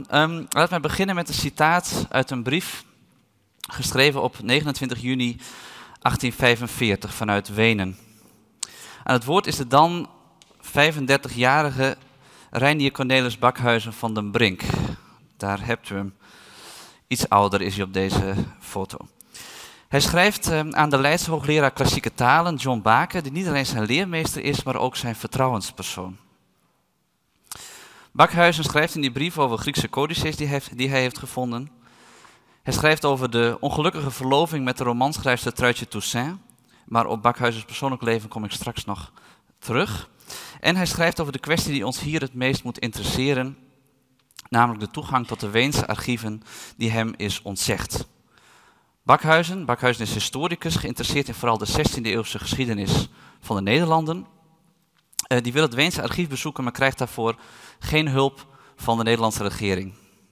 Laten we beginnen met een citaat uit een brief geschreven op 29 juni 1845 vanuit Wenen. Aan het woord is de dan 35-jarige Reinier Cornelis Bakhuizen van den Brink. Daar hebt u hem. Iets ouder is hij op deze foto. Hij schrijft aan de Leidse hoogleraar klassieke talen, John Baker, die niet alleen zijn leermeester is, maar ook zijn vertrouwenspersoon. Bakhuizen schrijft in die brief over Griekse codices die hij heeft gevonden. Hij schrijft over de ongelukkige verloving met de romanschrijfster Truitje Toussaint, maar op Bakhuizens persoonlijk leven kom ik straks nog terug. En hij schrijft over de kwestie die ons hier het meest moet interesseren, namelijk de toegang tot de Weense archieven die hem is ontzegd. Bakhuizen is historicus, geïnteresseerd in vooral de 16e eeuwse geschiedenis van de Nederlanden. Die wil het Weense archief bezoeken, maar krijgt daarvoor geen hulp van de Nederlandse regering.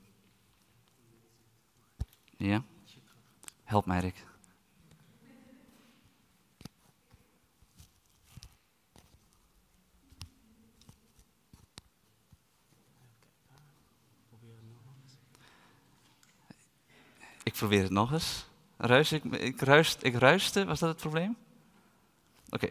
Ja? Help mij, Rick. Ik probeer het nog eens. Ik ruiste, was dat het probleem? Oké.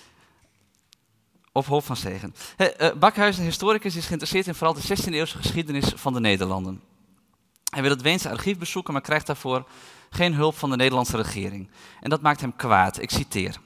Op hoop van zegen. Bakhuizen, historicus, is geïnteresseerd in vooral de 16e eeuwse geschiedenis van de Nederlanden. Hij wil het Weense archief bezoeken, maar krijgt daarvoor geen hulp van de Nederlandse regering. En dat maakt hem kwaad. Ik citeer.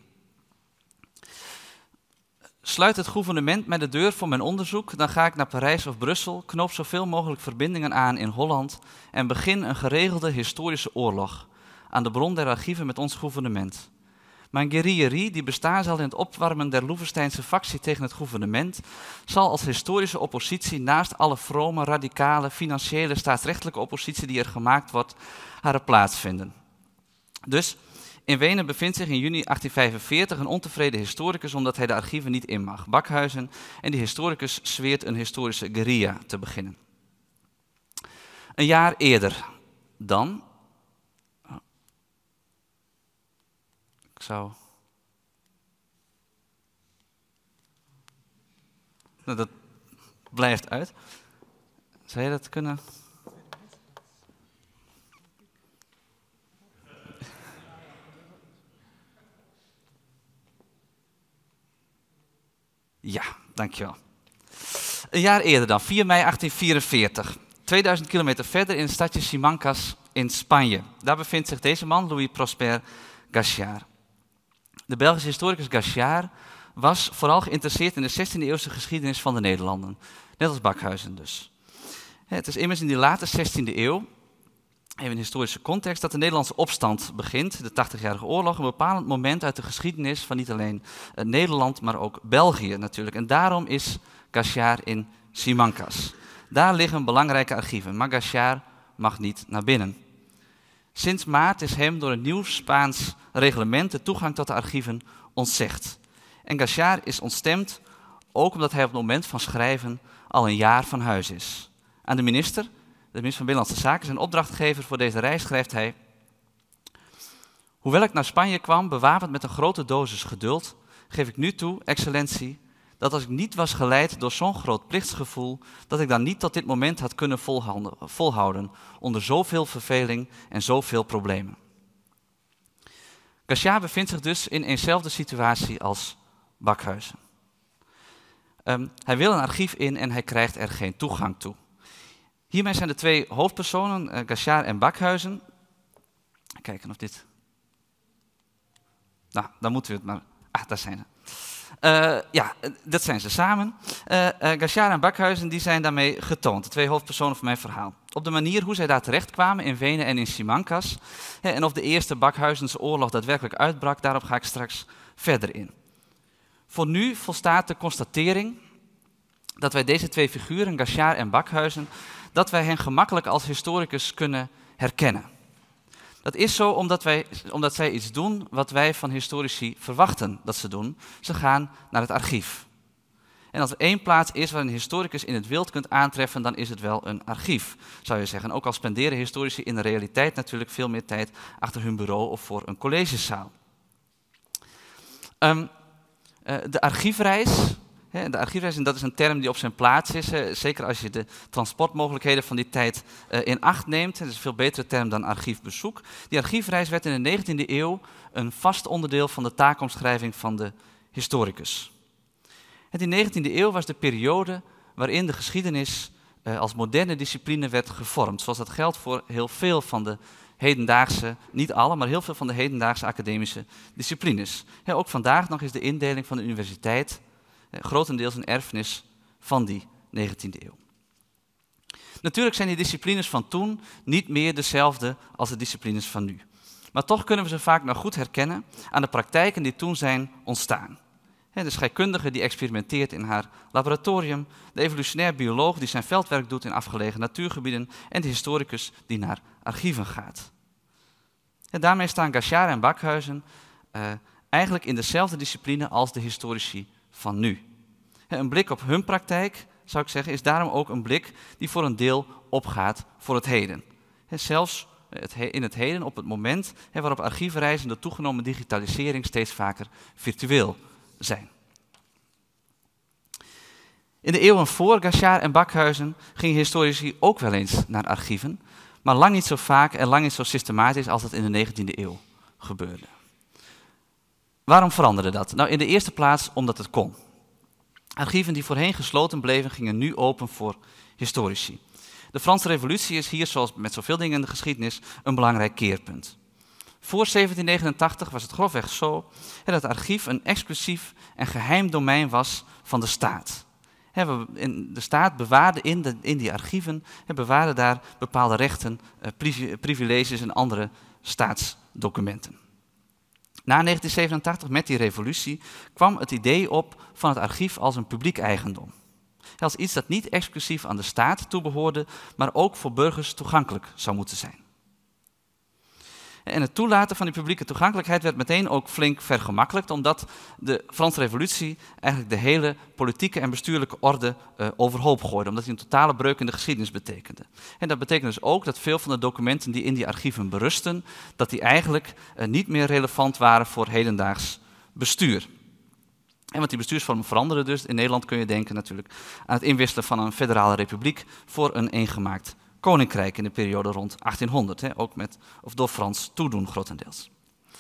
Sluit het gouvernement mij de deur voor mijn onderzoek, dan ga ik naar Parijs of Brussel, knoop zoveel mogelijk verbindingen aan in Holland en begin een geregelde historische oorlog aan de bron der archieven met ons gouvernement. Mijn guerrillerie, die bestaan zal in het opwarmen der Loevesteinse factie tegen het gouvernement, zal als historische oppositie naast alle vrome, radicale, financiële, staatsrechtelijke oppositie die er gemaakt wordt, haar plaats vinden. Dus in Wenen bevindt zich in juni 1845 een ontevreden historicus omdat hij de archieven niet in mag. Bakhuizen, en die historicus zweert een historische guerrilla te beginnen. Een jaar eerder dan. Ik zou. Nou, dat blijft uit. Zou je dat kunnen? Ja, dankjewel. Een jaar eerder dan, 4 mei 1844. 2000 kilometer verder in het stadje Simancas in Spanje. Daar bevindt zich deze man, Louis Prosper Gachard. De Belgische historicus Gachard was vooral geïnteresseerd in de 16e eeuwse geschiedenis van de Nederlanden. Net als Bakhuizen dus. Het is immers in die late 16e eeuw, even in historische context, dat de Nederlandse opstand begint, de 80-jarige oorlog, een bepalend moment uit de geschiedenis van niet alleen Nederland, maar ook België natuurlijk. En daarom is Gachard in Simancas. Daar liggen belangrijke archieven, maar Gachard mag niet naar binnen. Sinds maart is hem door een nieuw Spaans reglement de toegang tot de archieven ontzegd. En Gachard is ontstemd, ook omdat hij op het moment van schrijven al een jaar van huis is. Aan de minister van Binnenlandse Zaken, zijn opdrachtgever voor deze reis, schrijft hij: hoewel ik naar Spanje kwam, bewapend met een grote dosis geduld, geef ik nu toe, excellentie, dat als ik niet was geleid door zo'n groot plichtsgevoel, dat ik dan niet tot dit moment had kunnen volhouden, onder zoveel verveling en zoveel problemen. Gachard bevindt zich dus in eenzelfde situatie als Bakhuizen. Hij wil een archief in en hij krijgt er geen toegang toe. Hiermee zijn de twee hoofdpersonen, Gachard en Bakhuizen. Kijken of dit. Nou, dan moeten we het maar. Daar zijn ze. Ja, dat zijn ze samen. Gachard en Bakhuizen die zijn daarmee getoond, de twee hoofdpersonen van mijn verhaal. Op de manier hoe zij daar terechtkwamen in Wenen en in Simancas. En of de eerste Bakhuizense oorlog daadwerkelijk uitbrak, daarop ga ik straks verder in. Voor nu volstaat de constatering dat wij deze twee figuren, Gachard en Bakhuizen, dat wij hen gemakkelijk als historicus kunnen herkennen. Dat is zo omdat zij iets doen wat wij van historici verwachten dat ze doen. Ze gaan naar het archief. En als er één plaats is waar een historicus in het wild kunt aantreffen, dan is het wel een archief, zou je zeggen. Ook al spenderen historici in de realiteit natuurlijk veel meer tijd achter hun bureau of voor een collegezaal. De archiefreis De archiefreis, dat is een term die op zijn plaats is, zeker als je de transportmogelijkheden van die tijd in acht neemt. Dat is een veel betere term dan archiefbezoek. Die archiefreis werd in de 19e eeuw een vast onderdeel van de taakomschrijving van de historicus. In de 19e eeuw was de periode waarin de geschiedenis als moderne discipline werd gevormd. Zoals dat geldt voor heel veel van de hedendaagse, niet alle, maar heel veel van de hedendaagse academische disciplines. Ook vandaag nog is de indeling van de universiteit grotendeels een erfenis van die 19e eeuw. Natuurlijk zijn die disciplines van toen niet meer dezelfde als de disciplines van nu. Maar toch kunnen we ze vaak nog goed herkennen aan de praktijken die toen zijn ontstaan. De scheikundige die experimenteert in haar laboratorium, de evolutionair bioloog die zijn veldwerk doet in afgelegen natuurgebieden en de historicus die naar archieven gaat. Daarmee staan Gachard en Backhuizen eigenlijk in dezelfde discipline als de historici van nu. Een blik op hun praktijk, zou ik zeggen, is daarom ook een blik die voor een deel opgaat voor het heden. Zelfs in het heden, op het moment waarop archiefreizen de toegenomen digitalisering steeds vaker virtueel zijn. In de eeuwen voor Gachard en Backhuizen gingen historici ook wel eens naar archieven, maar lang niet zo vaak en lang niet zo systematisch als het in de 19e eeuw gebeurde. Waarom veranderde dat? Nou, in de eerste plaats omdat het kon. Archieven die voorheen gesloten bleven, gingen nu open voor historici. De Franse Revolutie is hier, zoals met zoveel dingen in de geschiedenis, een belangrijk keerpunt. Voor 1789 was het grofweg zo dat het archief een exclusief en geheim domein was van de staat. De staat bewaarde in die archieven bewaarde daar bepaalde rechten, privileges en andere staatsdocumenten. Na 1987, met die revolutie, kwam het idee op van het archief als een publiek eigendom. Als iets dat niet exclusief aan de staat toebehoorde, maar ook voor burgers toegankelijk zou moeten zijn. En het toelaten van die publieke toegankelijkheid werd meteen ook flink vergemakkelijkt, omdat de Franse Revolutie eigenlijk de hele politieke en bestuurlijke orde overhoop gooide, omdat die een totale breuk in de geschiedenis betekende. En dat betekent dus ook dat veel van de documenten die in die archieven berusten, dat die eigenlijk niet meer relevant waren voor hedendaags bestuur. En want die bestuursvormen veranderden dus. In Nederland kun je denken natuurlijk aan het inwisselen van een federale republiek voor een eengemaakt koninkrijk in de periode rond 1800, ook met of door Frans toedoen grotendeels.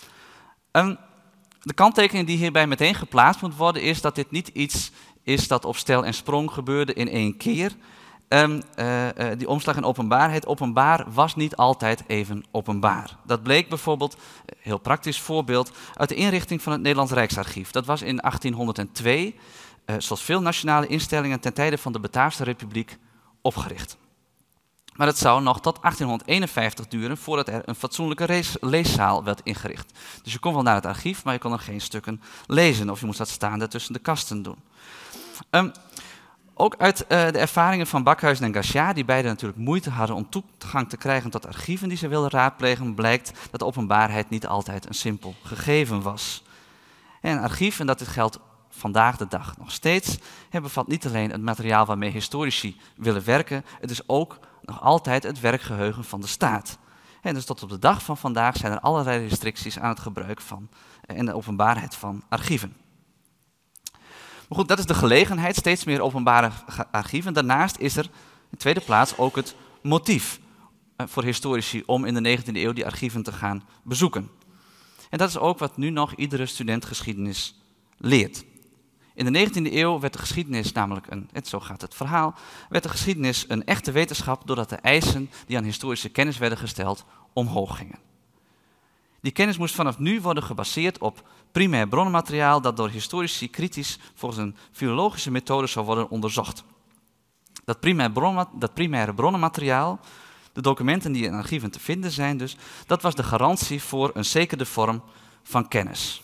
De kanttekening die hierbij meteen geplaatst moet worden is dat dit niet iets is dat op stel en sprong gebeurde in één keer. Die omslag in openbaarheid. Openbaar was niet altijd even openbaar. Dat bleek bijvoorbeeld, heel praktisch voorbeeld, uit de inrichting van het Nederlands Rijksarchief. Dat was in 1802, zoals veel nationale instellingen ten tijde van de Bataafse Republiek, opgericht. Maar het zou nog tot 1851 duren voordat er een fatsoenlijke leeszaal werd ingericht. Dus je kon wel naar het archief, maar je kon er geen stukken lezen. Of je moest dat staande tussen de kasten doen. Ook uit de ervaringen van Backhuizen en Gachard, die beiden natuurlijk moeite hadden om toegang te krijgen tot archieven die ze wilden raadplegen, blijkt dat de openbaarheid niet altijd een simpel gegeven was. En een archief, en dat geldt vandaag de dag nog steeds, bevat niet alleen het materiaal waarmee historici willen werken, het is ook nog altijd het werkgeheugen van de staat. En dus tot op de dag van vandaag zijn er allerlei restricties aan het gebruik van en de openbaarheid van archieven. Maar goed, dat is de gelegenheid, steeds meer openbare archieven. Daarnaast is er in tweede plaats ook het motief voor historici om in de 19e eeuw die archieven te gaan bezoeken. En dat is ook wat nu nog iedere student geschiedenis leert. In de 19e eeuw werd de geschiedenis namelijk zo gaat het verhaal, werd de geschiedenis een echte wetenschap doordat de eisen die aan historische kennis werden gesteld omhoog gingen. Die kennis moest vanaf nu worden gebaseerd op primair bronnenmateriaal dat door historici kritisch volgens een filologische methode zou worden onderzocht. Dat primaire bronnenmateriaal, de documenten die in archieven te vinden zijn dus, dat was de garantie voor een zekere vorm van kennis.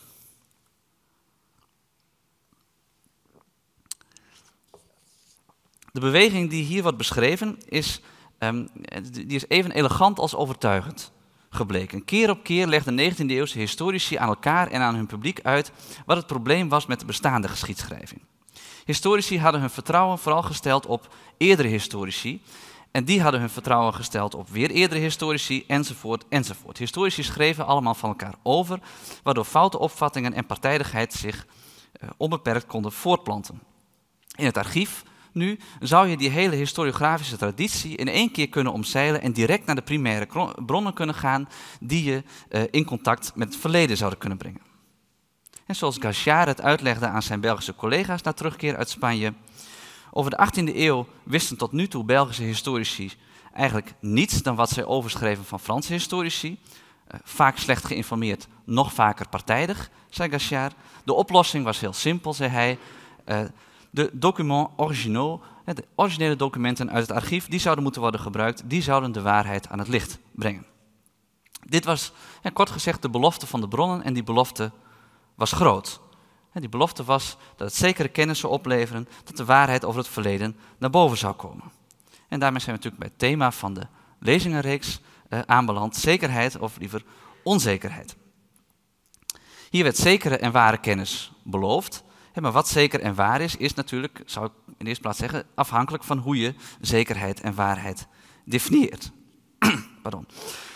De beweging die hier wordt beschreven is even elegant als overtuigend gebleken. Keer op keer legden 19e-eeuwse historici aan elkaar en aan hun publiek uit wat het probleem was met de bestaande geschiedschrijving. Historici hadden hun vertrouwen vooral gesteld op eerdere historici en die hadden hun vertrouwen gesteld op weer eerdere historici enzovoort enzovoort. Historici schreven allemaal van elkaar over, waardoor foute opvattingen en partijdigheid zich onbeperkt konden voortplanten. In het archief nu zou je die hele historiografische traditie in één keer kunnen omzeilen en direct naar de primaire bronnen kunnen gaan die je in contact met het verleden zouden kunnen brengen. En zoals Gachard het uitlegde aan zijn Belgische collega's na terugkeer uit Spanje, over de 18e eeuw wisten tot nu toe Belgische historici eigenlijk niets dan wat zij overschreven van Franse historici. Vaak slecht geïnformeerd, nog vaker partijdig, zei Gachard. De oplossing was heel simpel, zei hij. De documents originaux, de originele documenten uit het archief, die zouden moeten worden gebruikt, die zouden de waarheid aan het licht brengen. Dit was, kort gezegd, de belofte van de bronnen en die belofte was groot. Die belofte was dat het zekere kennis zou opleveren, dat de waarheid over het verleden naar boven zou komen. En daarmee zijn we natuurlijk bij het thema van de lezingenreeks aanbeland, zekerheid of liever onzekerheid. Hier werd zekere en ware kennis beloofd. Maar wat zeker en waar is, is natuurlijk, zou ik in de eerste plaats zeggen, afhankelijk van hoe je zekerheid en waarheid definieert. Pardon.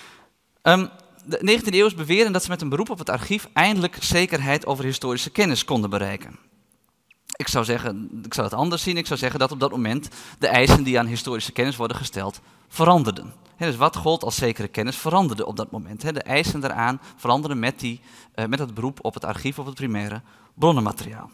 De 19e eeuwers beweren dat ze met een beroep op het archief eindelijk zekerheid over historische kennis konden bereiken. Ik zou het anders zien. Ik zou zeggen dat op dat moment de eisen die aan historische kennis worden gesteld veranderden. Dus wat gold als zekere kennis veranderde op dat moment. De eisen daaraan veranderden met het beroep op het archief, op het primaire bronnenmateriaal.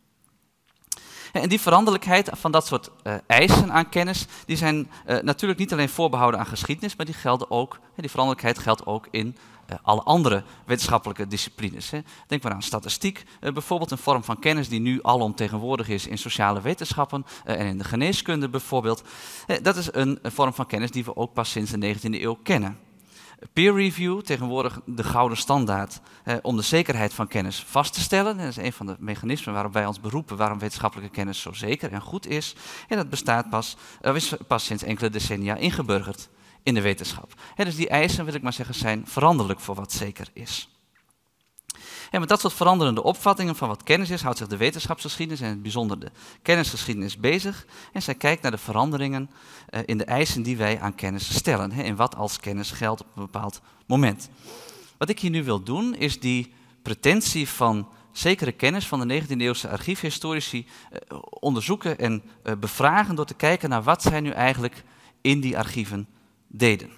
En die veranderlijkheid van dat soort eisen aan kennis, die zijn natuurlijk niet alleen voorbehouden aan geschiedenis, maar die veranderlijkheid geldt ook in alle andere wetenschappelijke disciplines. Denk maar aan statistiek, bijvoorbeeld een vorm van kennis die nu alomtegenwoordig is in sociale wetenschappen en in de geneeskunde bijvoorbeeld. Dat is een vorm van kennis die we ook pas sinds de 19e eeuw kennen. Peer review, tegenwoordig de gouden standaard om de zekerheid van kennis vast te stellen. Dat is een van de mechanismen waarop wij ons beroepen, waarom wetenschappelijke kennis zo zeker en goed is. En dat is pas sinds enkele decennia ingeburgerd in de wetenschap. Dus die eisen, wil ik maar zeggen, zijn veranderlijk voor wat zeker is. En met dat soort veranderende opvattingen van wat kennis is, houdt zich de wetenschapsgeschiedenis en in het bijzonder de kennisgeschiedenis bezig. En zij kijkt naar de veranderingen in de eisen die wij aan kennis stellen. En wat als kennis geldt op een bepaald moment. Wat ik hier nu wil doen, is die pretentie van zekere kennis van de 19e eeuwse archiefhistorici onderzoeken en bevragen door te kijken naar wat zij nu eigenlijk in die archieven deden.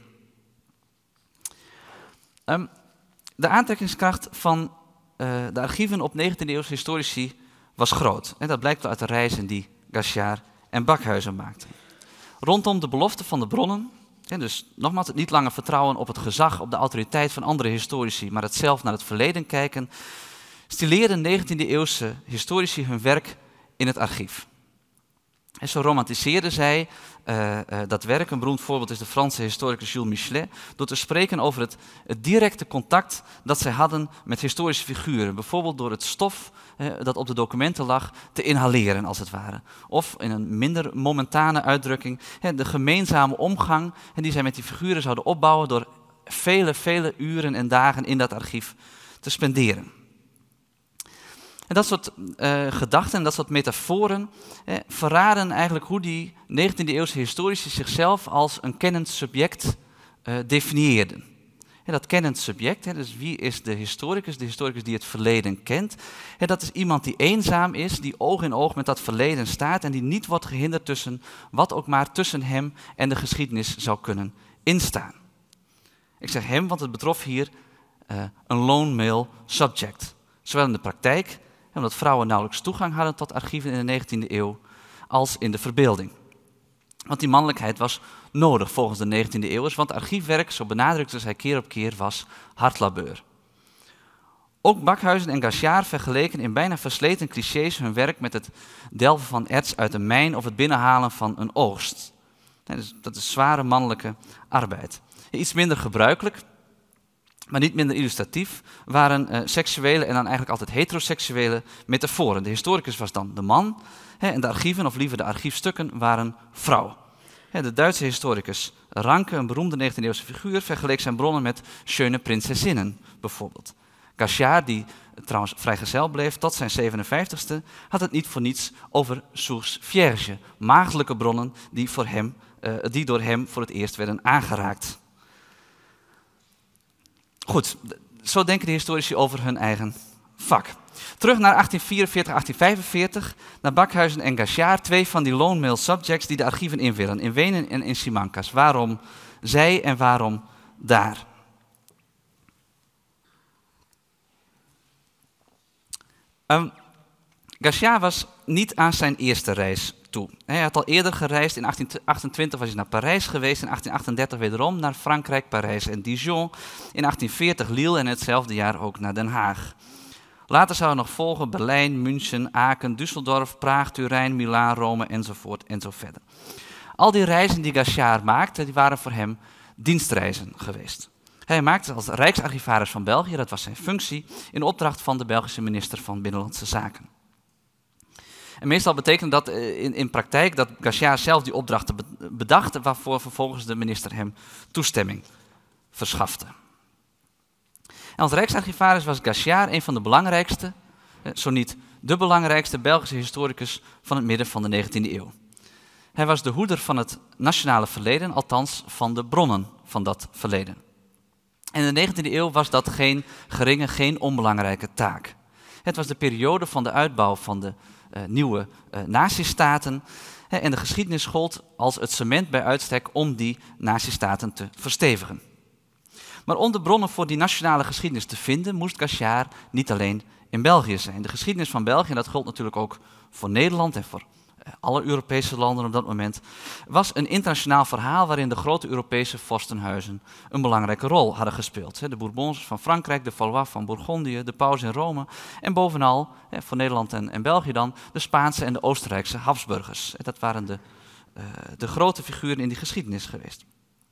De aantrekkingskracht van de archieven op 19e eeuwse historici was groot. En dat blijkt uit de reizen die Gachard en Bakhuizen maakten. Rondom de belofte van de bronnen, dus nogmaals het niet langer vertrouwen op het gezag, op de autoriteit van andere historici, maar het zelf naar het verleden kijken, stileerden 19e eeuwse historici hun werk in het archief. En zo romantiseerden zij dat werk. Een beroemd voorbeeld is de Franse historicus Jules Michelet, door te spreken over het directe contact dat zij hadden met historische figuren. Bijvoorbeeld door het stof dat op de documenten lag te inhaleren, als het ware. Of in een minder momentane uitdrukking, de gemeenzame omgang die zij met die figuren zouden opbouwen door vele uren en dagen in dat archief te spenderen. En dat soort gedachten, dat soort metaforen verraden eigenlijk hoe die 19e eeuwse historici zichzelf als een kennend subject definieerden. En dat kennend subject, dus wie is de historicus die het verleden kent, dat is iemand die eenzaam is, die oog in oog met dat verleden staat en die niet wordt gehinderd tussen wat ook maar tussen hem en de geschiedenis zou kunnen instaan. Ik zeg hem, want het betrof hier een lone male subject. Zowel in de praktijk, omdat vrouwen nauwelijks toegang hadden tot archieven in de 19e eeuw, als in de verbeelding. Want die mannelijkheid was nodig volgens de 19e eeuwers, want archiefwerk, zo benadrukte zij keer op keer, was hardlabeur. Ook Bakhuizen en Gachard vergeleken in bijna versleten clichés hun werk met het delven van erts uit een mijn of het binnenhalen van een oogst. Dat is zware mannelijke arbeid. Iets minder gebruikelijk, maar niet minder illustratief, waren seksuele en dan eigenlijk altijd heteroseksuele metaforen. De historicus was dan de man en de archieven, of liever de archiefstukken, waren vrouw. De Duitse historicus Ranke, een beroemde 19e eeuwse figuur, vergeleek zijn bronnen met schöne prinzessinnen bijvoorbeeld. Gachard, die trouwens vrijgezel bleef tot zijn 57ste, had het niet voor niets over sources vierges, maagdelijke bronnen die door hem voor het eerst werden aangeraakt. Goed, zo denken de historici over hun eigen vak. Terug naar 1844, 1845, naar Bakhuizen en Gachard, 2 van die lone male subjects die de archieven in willen, in Wenen en in Simancas. Waarom zij en waarom daar? Gachard was niet aan zijn eerste reis toe. Hij had al eerder gereisd. In 1828 was hij naar Parijs geweest. In 1838 wederom naar Frankrijk, Parijs en Dijon. In 1840 Lille en hetzelfde jaar ook naar Den Haag. Later zou er nog volgen Berlijn, München, Aken, Düsseldorf, Praag, Turijn, Milaan, Rome enzovoort en zo verder. Al die reizen die Gachard maakte, die waren voor hem dienstreizen geweest. Hij maakte als Rijksarchivaris van België, dat was zijn functie, in opdracht van de Belgische minister van Binnenlandse Zaken. En meestal betekent dat in praktijk dat Gachard zelf die opdrachten bedacht, waarvoor vervolgens de minister hem toestemming verschafte. En als Rijksarchivaris was Gachard een van de belangrijkste, zo niet de belangrijkste Belgische historicus van het midden van de 19e eeuw. Hij was de hoeder van het nationale verleden, althans van de bronnen van dat verleden. En in de 19e eeuw was dat geen geringe, geen onbelangrijke taak. Het was de periode van de uitbouw van de nieuwe nazistaten. En de geschiedenis gold als het cement bij uitstek om die nazistaten te verstevigen. Maar om de bronnen voor die nationale geschiedenis te vinden, moest Gachard niet alleen in België zijn. De geschiedenis van België, en dat gold natuurlijk ook voor Nederland en voor alle Europese landen op dat moment, was een internationaal verhaal waarin de grote Europese vorstenhuizen een belangrijke rol hadden gespeeld. De Bourbons van Frankrijk, de Valois van Bourgondië, de paus in Rome en bovenal, voor Nederland en België dan, de Spaanse en de Oostenrijkse Habsburgers. Dat waren de grote figuren in die geschiedenis geweest.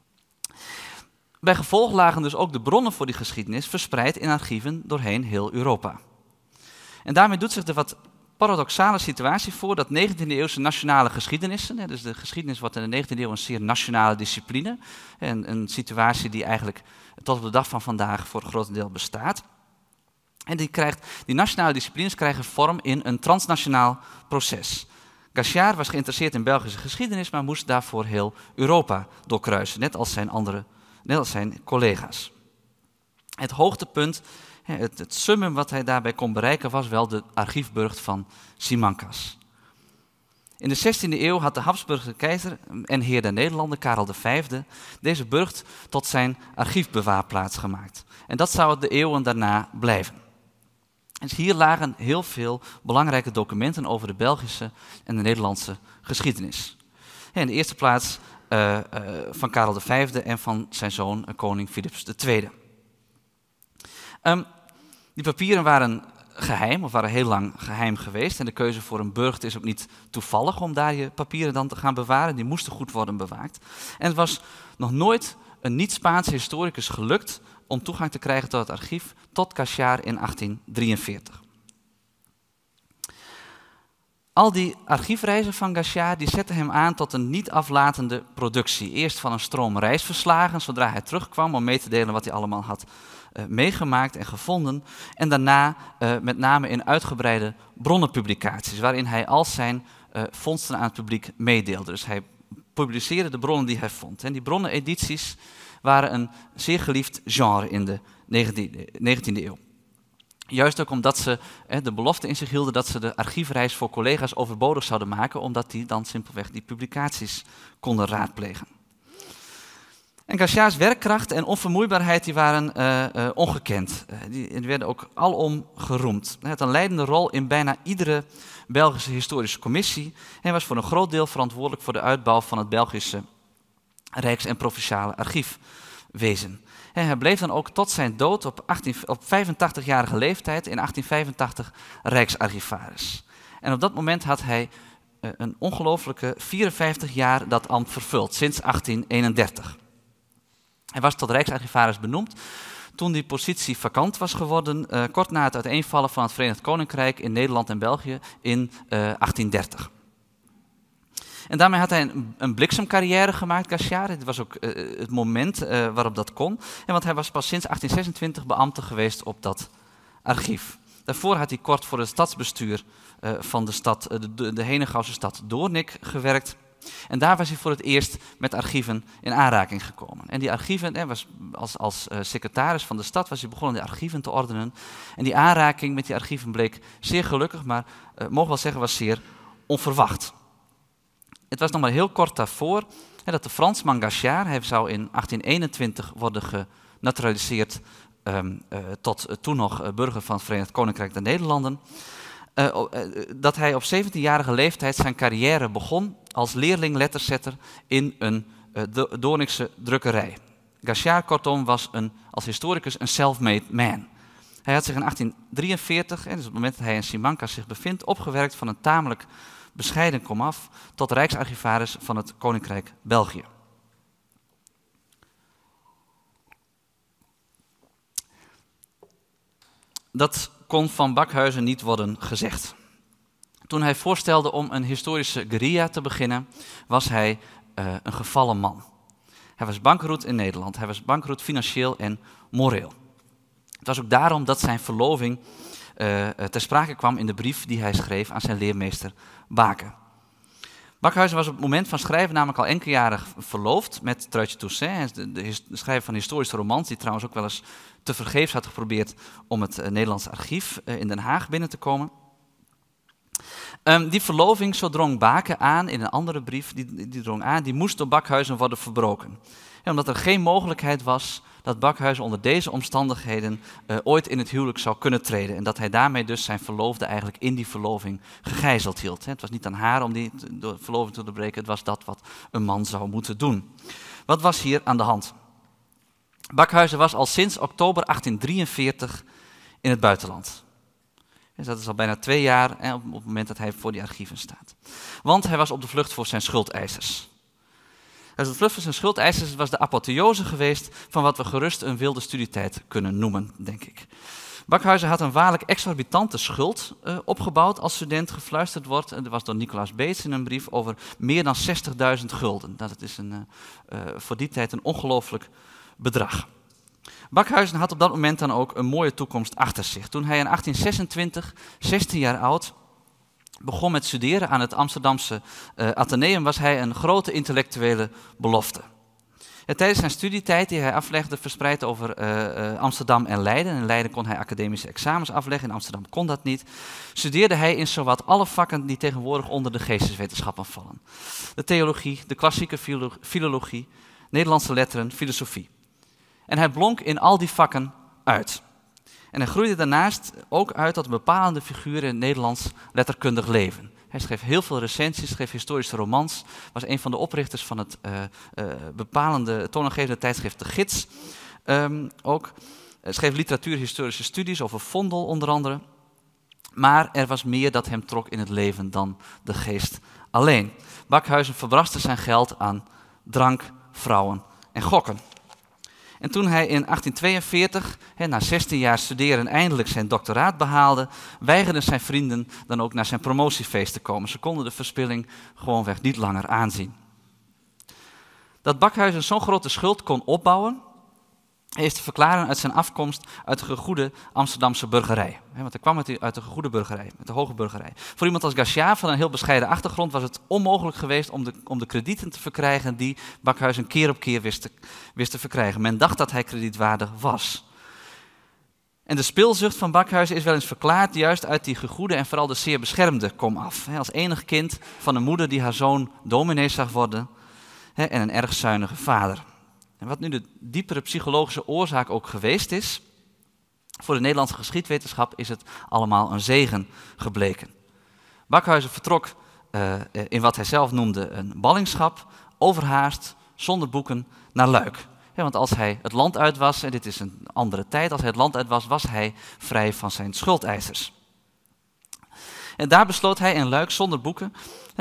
Bij gevolg lagen dus ook de bronnen voor die geschiedenis verspreid in archieven doorheen heel Europa. En daarmee doet zich de wat paradoxale situatie voor dat 19e-eeuwse nationale geschiedenissen, dus de geschiedenis wordt in de 19e eeuw een zeer nationale discipline, en een situatie die eigenlijk tot op de dag van vandaag voor een groot deel bestaat. En die nationale disciplines krijgen vorm in een transnationaal proces. Gachard was geïnteresseerd in Belgische geschiedenis, maar moest daarvoor heel Europa doorkruisen, net als zijn collega's. Het hoogtepunt, het summum wat hij daarbij kon bereiken, was wel de archiefburcht van Simancas. In de 16e eeuw had de Habsburgse keizer en heer der Nederlanden, Karel V, deze burcht tot zijn archiefbewaarplaats gemaakt. En dat zou het de eeuwen daarna blijven. Dus hier lagen heel veel belangrijke documenten over de Belgische en de Nederlandse geschiedenis. In de eerste plaats van Karel V en van zijn zoon koning Philips II. Die papieren waren geheim, of waren heel lang geheim geweest. En de keuze voor een burcht is ook niet toevallig om daar je papieren dan te gaan bewaren. Die moesten goed worden bewaakt. En het was nog nooit een niet-Spaanse historicus gelukt om toegang te krijgen tot het archief, tot Gachard in 1843. Al die archiefreizen van Gachard die zetten hem aan tot een niet aflatende productie. Eerst van een stroom reisverslagen, zodra hij terugkwam om mee te delen wat hij allemaal had meegemaakt en gevonden. En daarna met name in uitgebreide bronnenpublicaties, waarin hij al zijn vondsten aan het publiek meedeelde. Dus hij publiceerde de bronnen die hij vond. En die bronnenedities waren een zeer geliefd genre in de 19e eeuw. Juist ook omdat ze de belofte in zich hielden dat ze de archiefreis voor collega's overbodig zouden maken, omdat die dan simpelweg die publicaties konden raadplegen. En Gachards werkkracht en onvermoeibaarheid die waren ongekend. Die werden ook alom geroemd. Hij had een leidende rol in bijna iedere Belgische historische commissie en was voor een groot deel verantwoordelijk voor de uitbouw van het Belgische Rijks- en Provinciale Archiefwezen. En hij bleef dan ook tot zijn dood op 85-jarige leeftijd in 1885 Rijksarchivaris. En op dat moment had hij een ongelooflijke 54 jaar dat ambt vervuld, sinds 1831. Hij was tot Rijksarchivaris benoemd toen die positie vakant was geworden, kort na het uiteenvallen van het Verenigd Koninkrijk in Nederland en België in 1830. En daarmee had hij een bliksemcarrière gemaakt, Gachard. Dit was ook het moment waarop dat kon. En want hij was pas sinds 1826 beambte geweest op dat archief. Daarvoor had hij kort voor het stadsbestuur van de stad, de Henegouwse stad Doornik gewerkt. En daar was hij voor het eerst met archieven in aanraking gekomen. En die archieven, was als secretaris van de stad was hij begonnen die archieven te ordenen. En die aanraking met die archieven bleek zeer gelukkig, maar mogen wel zeggen was zeer onverwacht. Het was nog maar heel kort daarvoor dat de Fransman Gachard, hij zou in 1821 worden genaturaliseerd tot toen nog burger van het Verenigd Koninkrijk der Nederlanden. Dat hij op 17-jarige leeftijd zijn carrière begon als leerling letterzetter in een Doornikse drukkerij. Gachard, kortom, was als historicus een self-made man. Hij had zich in 1843, dus op het moment dat hij in Simancas zich bevindt, opgewerkt van een tamelijk bescheiden komaf tot rijksarchivaris van het Koninkrijk België. Dat kon van Bakhuizen niet worden gezegd. Toen hij voorstelde om een historische guerrilla te beginnen, was hij een gevallen man. Hij was bankroet in Nederland, hij was bankroet financieel en moreel. Het was ook daarom dat zijn verloving ter sprake kwam in de brief die hij schreef aan zijn leermeester Baken. Bakhuizen was op het moment van schrijven namelijk al enkele jaren verloofd met Truitje Toussaint, de schrijver van historische romans, die trouwens ook wel eens tevergeefs had geprobeerd om het Nederlands archief in Den Haag binnen te komen. Die verloving, zo drong Baken aan in een andere brief, die moest door Bakhuizen worden verbroken. En omdat er geen mogelijkheid was dat Bakhuizen onder deze omstandigheden ooit in het huwelijk zou kunnen treden. En dat hij daarmee dus zijn verloofde eigenlijk in die verloving gegijzeld hield. Het was niet aan haar om die verloving te doorbreken, het was dat wat een man zou moeten doen. Wat was hier aan de hand? Bakhuizen was al sinds oktober 1843 in het buitenland. Dus dat is al bijna 2 jaar op het moment dat hij voor die archieven staat. Want hij was op de vlucht voor zijn schuldeisers. Dus de vlucht voor zijn schuldeisers was de apotheose geweest van wat we gerust een wilde studietijd kunnen noemen, denk ik. Bakhuizen had een waarlijk exorbitante schuld opgebouwd als student. Gefluisterd wordt, en dat was door Nicolaas Beets in een brief, over meer dan 60.000 gulden. Dat is voor die tijd een ongelooflijk bedrag. Bakhuizen had op dat moment dan ook een mooie toekomst achter zich. Toen hij in 1826, 16 jaar oud, begon met studeren aan het Amsterdamse Atheneum, was hij een grote intellectuele belofte. Tijdens zijn studietijd die hij aflegde, verspreid over Amsterdam en Leiden. In Leiden kon hij academische examens afleggen, in Amsterdam kon dat niet. Studeerde hij in zowat alle vakken die tegenwoordig onder de geesteswetenschappen vallen. De theologie, de klassieke filologie, Nederlandse letteren, filosofie. En hij blonk in al die vakken uit. En hij groeide daarnaast ook uit tot een bepalende figuur in het Nederlands letterkundig leven. Hij schreef heel veel recensies, schreef historische romans, was een van de oprichters van het bepalende toonaangevende tijdschrift De Gids. Ook schreef literatuurhistorische studies over Vondel onder andere. Maar er was meer dat hem trok in het leven dan de geest alleen. Bakhuizen verbraste zijn geld aan drank, vrouwen en gokken. En toen hij in 1842, na 16 jaar studeren, eindelijk zijn doctoraat behaalde, weigerden zijn vrienden dan ook naar zijn promotiefeest te komen. Ze konden de verspilling gewoonweg niet langer aanzien. Dat Bakhuizen zo'n grote schuld kon opbouwen, is te verklaren uit zijn afkomst uit de gegoede Amsterdamse burgerij. Want hij kwam uit de gegoede burgerij, uit de hoge burgerij. Voor iemand als Gachard van een heel bescheiden achtergrond was het onmogelijk geweest om de kredieten te verkrijgen die Bakhuizen keer op keer wist te verkrijgen. Men dacht dat hij kredietwaardig was. En de speelzucht van Bakhuizen is wel eens verklaard juist uit die gegoede en vooral de zeer beschermde komaf. Als enig kind van een moeder die haar zoon dominee zag worden en een erg zuinige vader. En wat nu de diepere psychologische oorzaak ook geweest is, voor de Nederlandse geschiedwetenschap is het allemaal een zegen gebleken. Bakhuizen vertrok in wat hij zelf noemde een ballingschap, overhaast, zonder boeken, naar Luik. Want als hij het land uit was, en dit is een andere tijd, als hij het land uit was, was hij vrij van zijn schuldeisers. En daar besloot hij in Luik zonder boeken,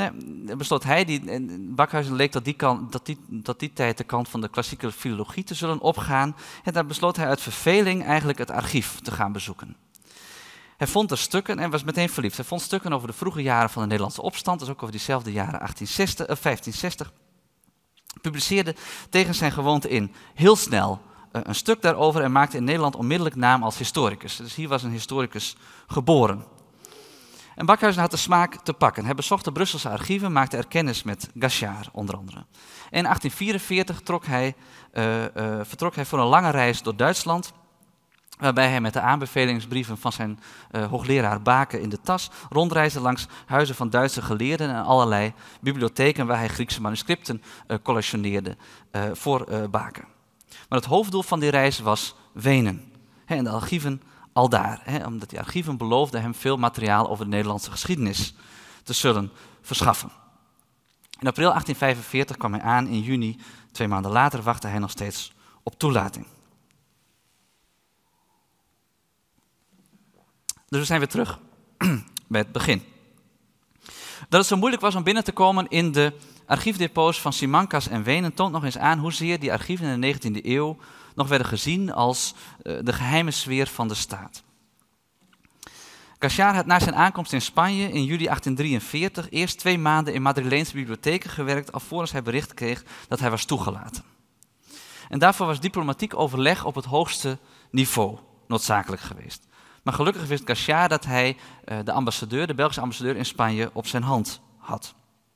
Bakhuizen leek dat die tijd de kant van de klassieke filologie te zullen opgaan. En daar besloot hij uit verveling eigenlijk het archief te gaan bezoeken. Hij vond er stukken en was meteen verliefd. Hij vond stukken over de vroege jaren van de Nederlandse opstand, dus ook over diezelfde jaren 1560. Publiceerde tegen zijn gewoonte in heel snel een stuk daarover en maakte in Nederland onmiddellijk naam als historicus. Dus hier was een historicus geboren. En Bakhuizen had de smaak te pakken. Hij bezocht de Brusselse archieven, maakte er kennis met Gachard onder andere. En in 1844 vertrok hij voor een lange reis door Duitsland, waarbij hij met de aanbevelingsbrieven van zijn hoogleraar Baken in de tas rondreisde langs huizen van Duitse geleerden en allerlei bibliotheken waar hij Griekse manuscripten collectioneerde voor Baken. Maar het hoofddoel van die reis was Wenen en de archieven aldaar, omdat die archieven beloofden hem veel materiaal over de Nederlandse geschiedenis te zullen verschaffen. In april 1845 kwam hij aan, in juni, 2 maanden later, wachtte hij nog steeds op toelating. Dus we zijn weer terug bij het begin. Dat het zo moeilijk was om binnen te komen in de archiefdepots van Simancas en Wenen toont nog eens aan hoezeer die archieven in de 19e eeuw nog werden gezien als de geheime sfeer van de staat. Gachard had na zijn aankomst in Spanje in juli 1843 eerst 2 maanden in Madrileense bibliotheken gewerkt, alvorens hij bericht kreeg dat hij was toegelaten. En daarvoor was diplomatiek overleg op het hoogste niveau noodzakelijk geweest. Maar gelukkig wist Gachard dat hij de Belgische ambassadeur in Spanje op zijn hand had.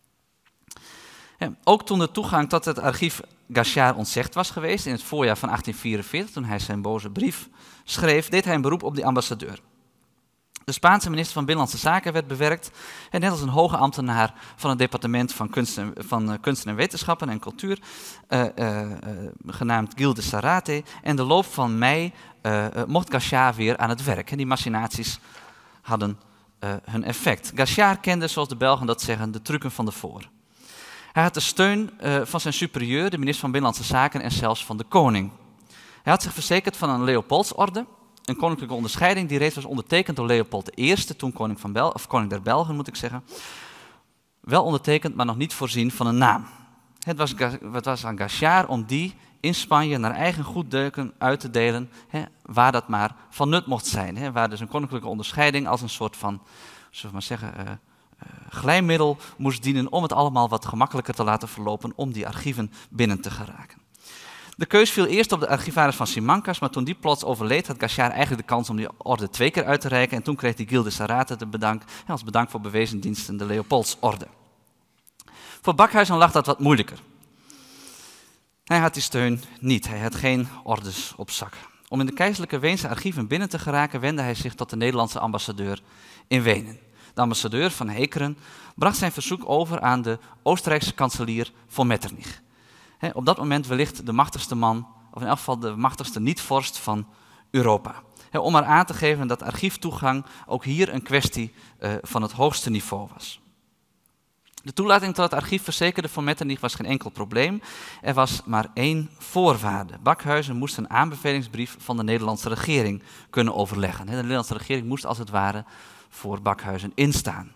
Ook toen de toegang tot het archief Gachard ontzegd was geweest in het voorjaar van 1844, toen hij zijn boze brief schreef, deed hij een beroep op die ambassadeur. De Spaanse minister van Binnenlandse Zaken werd bewerkt, en net als een hoge ambtenaar van het departement van Kunsten en Wetenschappen en Cultuur, genaamd Gil de Sarate. En de loop van mei mocht Gachard weer aan het werk. En die machinaties hadden hun effect. Gachard kende, zoals de Belgen dat zeggen, de trucken van de voor. Hij had de steun van zijn superieur, de minister van Binnenlandse Zaken en zelfs van de koning. Hij had zich verzekerd van een Leopoldsorde, een koninklijke onderscheiding die reeds was ondertekend door Leopold I, toen koning der Belgen moet ik zeggen. Wel ondertekend, maar nog niet voorzien van een naam. Het was aan Gachard om die in Spanje naar eigen goeddunken uit te delen, waar dat maar van nut mocht zijn. Waar dus een koninklijke onderscheiding als een soort van, zullen we maar zeggen, glijmiddel moest dienen om het allemaal wat gemakkelijker te laten verlopen om die archieven binnen te geraken. De keus viel eerst op de archivaris van Simancas, maar toen die plots overleed had Gachard eigenlijk de kans om die orde 2 keer uit te reiken en toen kreeg die Gil de Sarate als bedank voor bewezen diensten de Leopoldsorde. Voor Bakhuizen lag dat wat moeilijker. Hij had die steun niet, hij had geen ordes op zak. Om in de keizerlijke Weense archieven binnen te geraken wendde hij zich tot de Nederlandse ambassadeur in Wenen. De ambassadeur van Hekeren bracht zijn verzoek over aan de Oostenrijkse kanselier von Metternich. Op dat moment wellicht de machtigste man, of in elk geval de machtigste niet-vorst van Europa. Om maar aan te geven dat archieftoegang ook hier een kwestie van het hoogste niveau was. De toelating tot het archief verzekerde von Metternich was geen enkel probleem. Er was maar 1 voorwaarde. Bakhuizen moest een aanbevelingsbrief van de Nederlandse regering kunnen overleggen. De Nederlandse regering moest als het ware voor Bakhuizen instaan.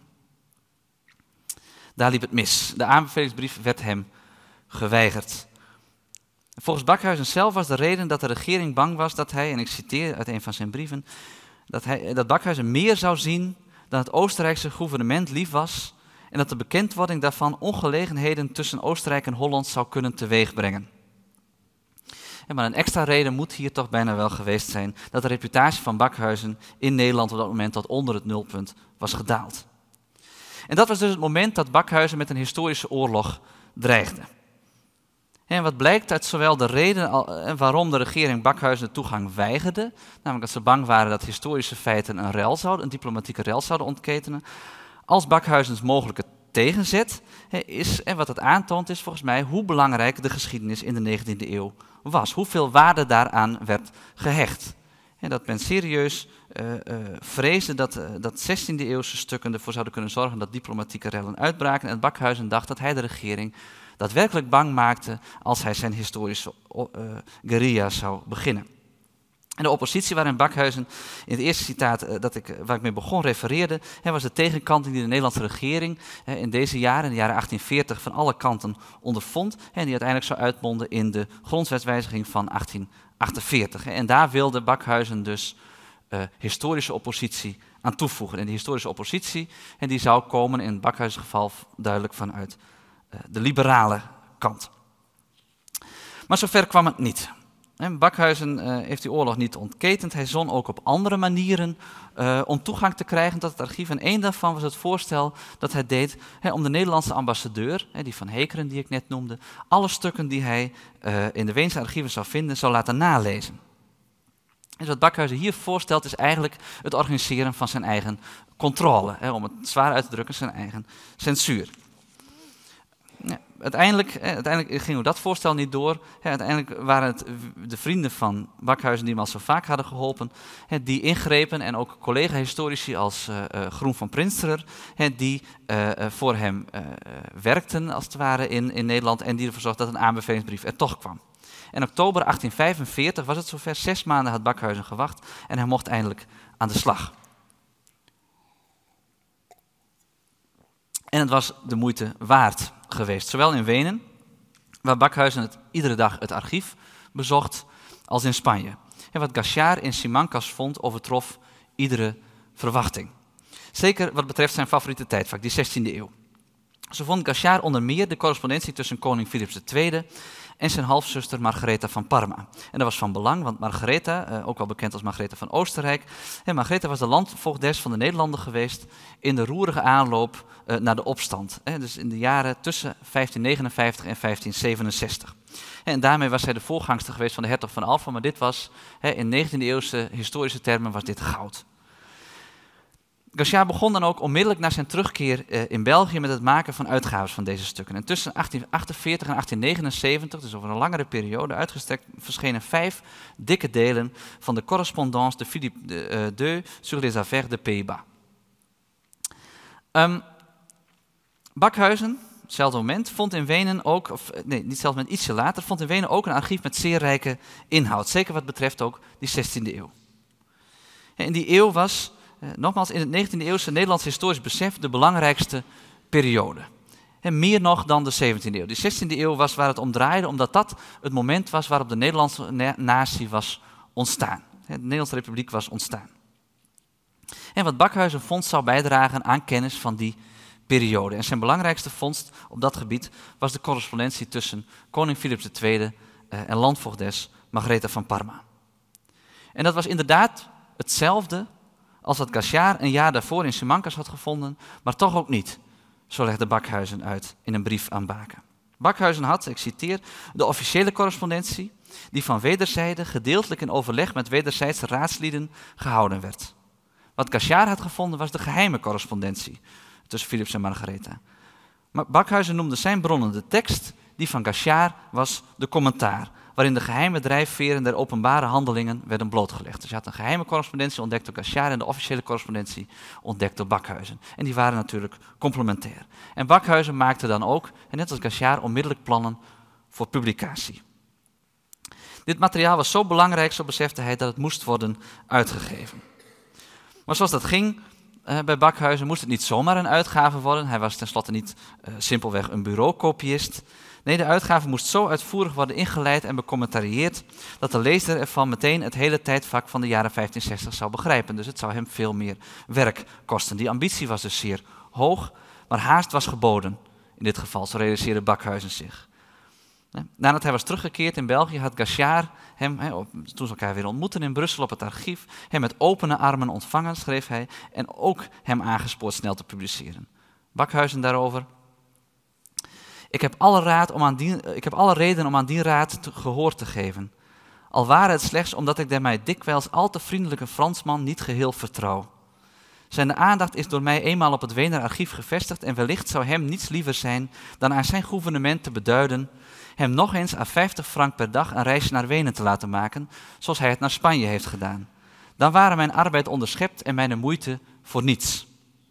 Daar liep het mis. De aanbevelingsbrief werd hem geweigerd. Volgens Bakhuizen zelf was de reden dat de regering bang was dat hij, en ik citeer uit een van zijn brieven, dat Bakhuizen meer zou zien dan het Oostenrijkse gouvernement lief was en dat de bekendwording daarvan ongelegenheden tussen Oostenrijk en Holland zou kunnen teweegbrengen. Maar een extra reden moet hier toch bijna wel geweest zijn dat de reputatie van Bakhuizen in Nederland op dat moment tot onder het nulpunt was gedaald. En dat was dus het moment dat Bakhuizen met een historische oorlog dreigde. En wat blijkt uit zowel de reden waarom de regering Bakhuizen de toegang weigerde, namelijk dat ze bang waren dat historische feiten een diplomatieke rel zouden ontketenen, als Bakhuizens mogelijke tegenzet, is, en wat het aantoont is volgens mij, hoe belangrijk de geschiedenis in de 19e eeuw was. Hoeveel waarde daaraan werd gehecht. En dat men serieus vreesde dat 16e eeuwse stukken ervoor zouden kunnen zorgen dat diplomatieke rellen uitbraken. En Bakhuizen dacht dat hij de regering daadwerkelijk bang maakte als hij zijn historische guerrilla zou beginnen. En de oppositie waarin Bakhuizen in het eerste citaat waar ik mee begon refereerde, was de tegenkanting die de Nederlandse regering in deze jaren, in de jaren 1840, van alle kanten ondervond en die uiteindelijk zou uitmonden in de grondwetswijziging van 1848. En daar wilde Bakhuizen dus historische oppositie aan toevoegen. En die historische oppositie die zou komen in Bakhuizens geval duidelijk vanuit de liberale kant. Maar zover kwam het niet. Bakhuizen heeft die oorlog niet ontketend. Hij zon ook op andere manieren om toegang te krijgen tot het archief. En één daarvan was het voorstel dat hij deed om de Nederlandse ambassadeur, die van Hekeren die ik net noemde, alle stukken die hij in de Weense archieven zou vinden, zou laten nalezen. En wat Bakhuizen hier voorstelt is eigenlijk het organiseren van zijn eigen controle. Om het zwaar uit te drukken, zijn eigen censuur. Ja, uiteindelijk ging dat voorstel niet door. Uiteindelijk waren het de vrienden van Bakhuizen die hem al zo vaak hadden geholpen, die ingrepen en ook collega-historici als Groen van Prinsterer, die voor hem werkten als het ware in Nederland en die ervoor zorgden dat een aanbevelingsbrief er toch kwam. In oktober 1845 was het zover, 6 maanden had Bakhuizen gewacht en hij mocht eindelijk aan de slag. En het was de moeite waard geweest, zowel in Wenen, waar Bakhuizen iedere dag het archief bezocht, als in Spanje. En wat Gachard in Simancas vond, overtrof iedere verwachting. Zeker wat betreft zijn favoriete tijdvak, die 16e eeuw. Zo vond Gachard onder meer de correspondentie tussen koning Philips II en zijn halfzuster Margaretha van Parma. En dat was van belang, want Margaretha, ook wel bekend als Margaretha van Oostenrijk, Margaretha was de landvoogdes van de Nederlanden geweest in de roerige aanloop naar de opstand. Dus in de jaren tussen 1559 en 1567. En daarmee was zij de voorgangster geweest van de hertog van Alva, maar dit was, in 19e-eeuwse historische termen, was dit goud. Gachard begon dan ook onmiddellijk na zijn terugkeer in België met het maken van uitgaves van deze stukken. En tussen 1848 en 1879, dus over een langere periode uitgestrekt, verschenen 5 dikke delen van de correspondance de Philippe II sur les affaires de Pays-Bas. Bakhuizen, hetzelfde moment, vond in Wenen ook, niet hetzelfde moment, ietsje later, vond in Wenen ook een archief met zeer rijke inhoud. Zeker wat betreft ook die 16e eeuw. In die eeuw was, nogmaals, in het 19e-eeuwse Nederlands historisch besef de belangrijkste periode. Meer nog dan de 17e eeuw. Die 16e eeuw was waar het om draaide, omdat dat het moment was waarop de Nederlandse natie was ontstaan. De Nederlandse Republiek was ontstaan. En wat Bakhuizen vondst zou bijdragen aan kennis van die periode. En zijn belangrijkste vondst op dat gebied was de correspondentie tussen koning Philips II en landvoogdes Margaretha van Parma. En dat was inderdaad hetzelfde als wat Gachard een jaar daarvoor in Simancas had gevonden, maar toch ook niet. Zo legde Bakhuizen uit in een brief aan Baken. Bakhuizen had, ik citeer, de officiële correspondentie, die van wederzijde gedeeltelijk in overleg met wederzijdse raadslieden gehouden werd. Wat Gachard had gevonden was de geheime correspondentie tussen Philips en Margaretha. Maar Bakhuizen noemde zijn bronnen de tekst, die van Gachard was de commentaar, waarin de geheime drijfveren der openbare handelingen werden blootgelegd. Dus je had een geheime correspondentie ontdekt door Gachard en de officiële correspondentie ontdekt door Bakhuizen. En die waren natuurlijk complementair. En Bakhuizen maakte dan ook, net als Gachard, onmiddellijk plannen voor publicatie. Dit materiaal was zo belangrijk, zo besefte hij, dat het moest worden uitgegeven. Maar zoals dat ging bij Bakhuizen moest het niet zomaar een uitgave worden. Hij was tenslotte niet simpelweg een bureaukopiist. Nee, de uitgave moest zo uitvoerig worden ingeleid en becommentarieerd dat de lezer ervan meteen het hele tijdvak van de jaren 1560 zou begrijpen. Dus het zou hem veel meer werk kosten. Die ambitie was dus zeer hoog, maar haast was geboden in dit geval, zo realiseerde Bakhuizen zich. Nadat hij was teruggekeerd in België had Gachard hem, toen ze elkaar weer ontmoetten in Brussel op het archief, hem met opene armen ontvangen, schreef hij, en ook hem aangespoord snel te publiceren. Bakhuizen daarover: Ik heb alle reden om aan die raad gehoor te geven, al ware het slechts omdat ik mij dikwijls al te vriendelijke Fransman niet geheel vertrouw. Zijn aandacht is door mij eenmaal op het Wener archief gevestigd en wellicht zou hem niets liever zijn dan aan zijn gouvernement te beduiden hem nog eens à 50 frank per dag een reisje naar Wenen te laten maken, zoals hij het naar Spanje heeft gedaan. Dan waren mijn arbeid onderschept en mijn moeite voor niets.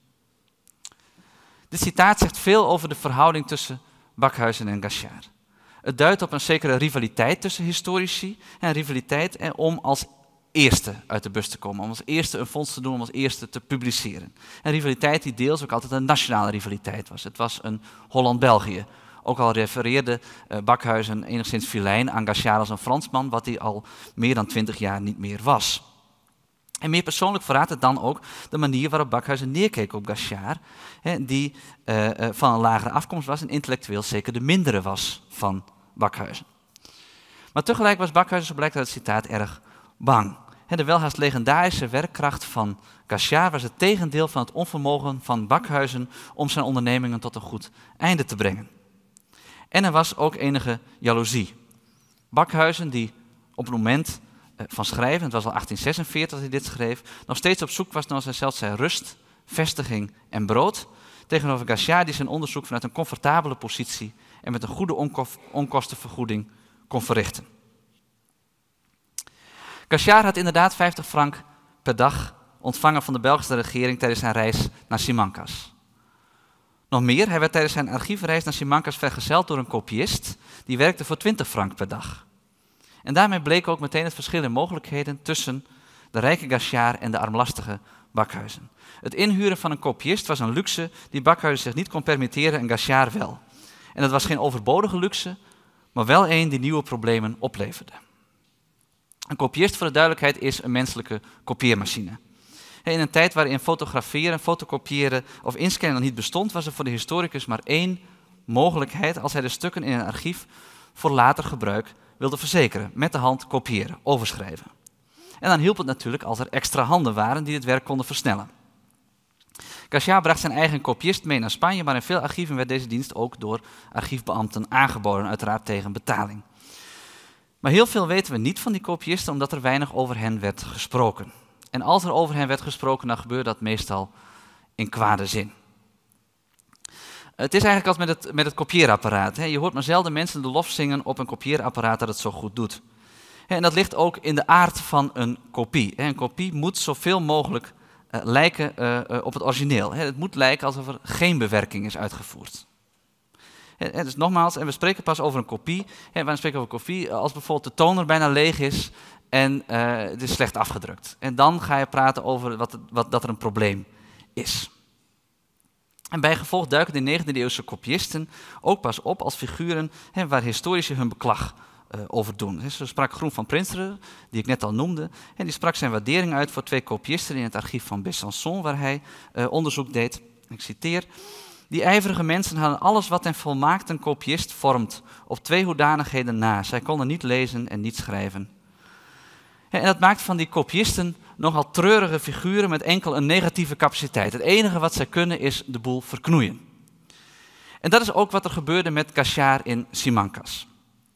Dit citaat zegt veel over de verhouding tussen Bakhuizen en Gachard. Het duidt op een zekere rivaliteit tussen historici, en rivaliteit om als eerste uit de bus te komen, om als eerste een vondst te doen, om als eerste te publiceren. Een rivaliteit die deels ook altijd een nationale rivaliteit was. Het was een Holland-België. Ook al refereerde Bakhuizen enigszins filijn aan Gachard als een Fransman, wat hij al meer dan 20 jaar niet meer was. En meer persoonlijk verraadt het dan ook de manier waarop Bakhuizen neerkeek op Gachard, die van een lagere afkomst was en intellectueel zeker de mindere was van Bakhuizen. Maar tegelijk was Bakhuizen, zo blijkt uit het citaat, erg bang. De welhaast legendarische werkkracht van Gachard was het tegendeel van het onvermogen van Bakhuizen om zijn ondernemingen tot een goed einde te brengen. En er was ook enige jaloezie. Bakhuizen, die op het moment van schrijven, het was al 1846 dat hij dit schreef, nog steeds op zoek was naar, zoals hij zelf zei, rust, vestiging en brood, tegenover Gachard die zijn onderzoek vanuit een comfortabele positie en met een goede onkostenvergoeding kon verrichten. Gachard had inderdaad 50 frank per dag ontvangen van de Belgische regering tijdens zijn reis naar Simancas. Nog meer, hij werd tijdens zijn archiefreis naar Simancas vergezeld door een kopiist die werkte voor 20 frank per dag. En daarmee bleek ook meteen het verschil in mogelijkheden tussen de rijke Gachard en de armlastige Bakhuizen. Het inhuren van een kopiist was een luxe die Bakhuizen zich niet kon permitteren en Gachard wel. En dat was geen overbodige luxe, maar wel een die nieuwe problemen opleverde. Een kopiist, voor de duidelijkheid, is een menselijke kopieermachine. In een tijd waarin fotograferen, fotocopiëren of inscannen nog niet bestond, was er voor de historicus maar één mogelijkheid als hij de stukken in een archief voor later gebruik wilde verzekeren. Met de hand kopiëren, overschrijven. En dan hielp het natuurlijk als er extra handen waren die het werk konden versnellen. Gachard bracht zijn eigen kopiist mee naar Spanje, maar in veel archieven werd deze dienst ook door archiefbeambten aangeboden, uiteraard tegen betaling. Maar heel veel weten we niet van die kopiisten, omdat er weinig over hen werd gesproken. En als er over hen werd gesproken, dan gebeurde dat meestal in kwade zin. Het is eigenlijk als met het kopieerapparaat. Je hoort maar zelden mensen de lof zingen op een kopieerapparaat dat het zo goed doet. En dat ligt ook in de aard van een kopie. Een kopie moet zoveel mogelijk lijken op het origineel. Het moet lijken alsof er geen bewerking is uitgevoerd. Dus nogmaals, en we spreken pas over een kopie. We spreken over kopie als bijvoorbeeld de toner bijna leeg is en het is slecht afgedrukt. En dan ga je praten over dat er een probleem is. En bij gevolg duiken de 19e eeuwse kopiisten ook pas op als figuren waar historici hun beklag over doen. Zo sprak Groen van Prinsterer, die ik net al noemde, en die sprak zijn waardering uit voor 2 kopiisten in het archief van Besançon, waar hij onderzoek deed. Ik citeer: die ijverige mensen hadden alles wat een volmaakte kopiist vormt, op 2 hoedanigheden na. Zij konden niet lezen en niet schrijven. En dat maakt van die kopiisten nogal treurige figuren met enkel een negatieve capaciteit. Het enige wat zij kunnen is de boel verknoeien. En dat is ook wat er gebeurde met Gachard in Simancas.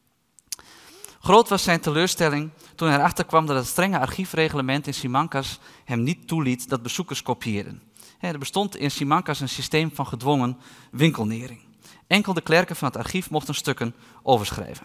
Groot was zijn teleurstelling toen hij erachter kwam dat het strenge archiefreglement in Simancas hem niet toeliet dat bezoekers kopieerden. Er bestond in Simancas een systeem van gedwongen winkelnering. Enkel de klerken van het archief mochten stukken overschrijven.